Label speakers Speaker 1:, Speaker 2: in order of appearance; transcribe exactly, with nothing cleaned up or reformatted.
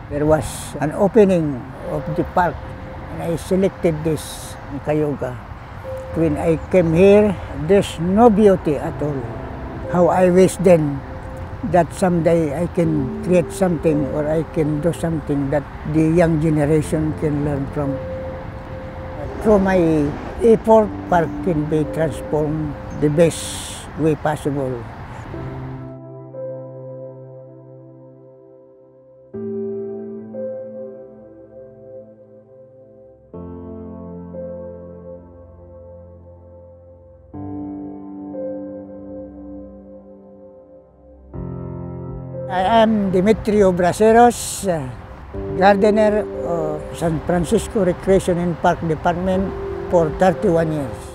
Speaker 1: There was an opening of the park and I selected this Cayuga. When I came here, there's no beauty at all. How I wish then that someday I can create something or I can do something that the young generation can learn from. Through my effort, park can be transformed the best way possible. I am Demetrio Braceros, uh, gardener of San Francisco Recreation and Park Department for thirty-one years.